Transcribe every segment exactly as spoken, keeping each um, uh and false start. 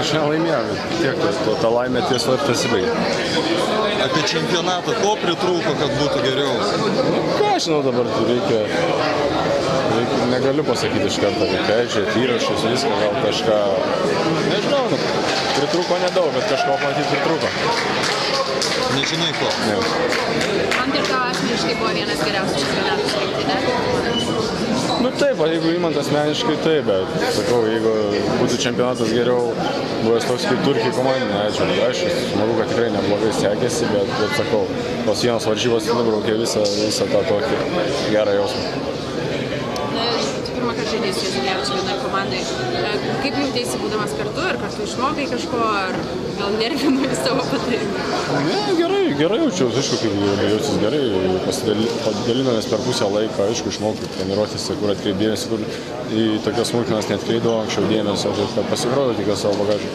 tai šiandien laimėjome. Tiek, ta, ta laimė tiesa ir pasibaigė. Apie čempionatą ko pritrūko, kad būtų geriau? Nu, ką aš žinau dabar, reikia, reikia, negaliu pasakyti iš karto, reikia žiūrėti įrašus, viską, gal kažką, nežinau, nu, pritrūko nedaug, bet kažko matyti pritrūko. Nežinai ko? Ne. Man ir tavo asmeniškai buvo vienas geriausių čempionatų rinktinė? Nu taip, jeigu imant asmeniškai taip, bet sakau, jeigu būtų čempionatas geriau buvęs toks kaip Turkijai komandinė, atžiūrėjau, aš manau, kad tikrai neblogai sekėsi, bet, bet sakau, tos vienos varžybos nubraukė visą, visą tą tokį gerą jausmą. Na, tu pirmą kartą žaidėjai su Jasikevičiumi vienoj komandai. Kaip jautėsi būdamas kartu, ar kartu išmokai kažko, ar gal nervinai savo patarimą? Ne, gerai, gerai jaučiausi, aišku, kaip jaučiausi gerai, pasidalinomės per pusę laiką, aišku, išmokau treniruotėse, kur atkreipdėmėsi, kur į tokias smulkmenas neatkreipdavau anksčiau dėmesio, kad pasikroviau tik savo bagažą.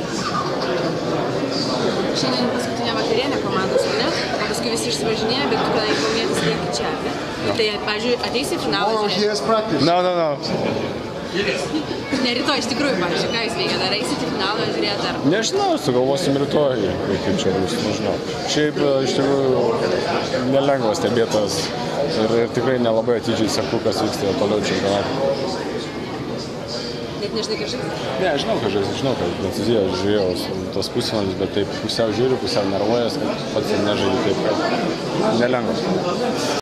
Šiandien paskutinė vakarienė komandos, ne? O paskui visi išsivažinėja, bet tu kadangi kaunietis lieki čia, ne? Tai, pavyzdžiui, ateisi į finalą žiūrėti? No, no, no. Ne rytoj, iš tikrųjų, pavyzdžiui, ką jūs veikia, dar eisit į finalą žiūrėti ar? Nežinau, sugalvosim rytoj, kaip čia bus, nežinau. Šiaip, iš tikrųjų, nelengva stebėtas ir, ir tikrai nelabai atidžiai seku, kas vyksta toliau čempionatą. Net nežinai, kaip žaisti? Ne, žinau, kad žaisti, žinau, kad Prancūzijoje žiūrėjau tos pusfinalis, bet taip pusiau žiūriu, pusiau nervuojas, kad pats nežaidžiu taip, kad nelengva.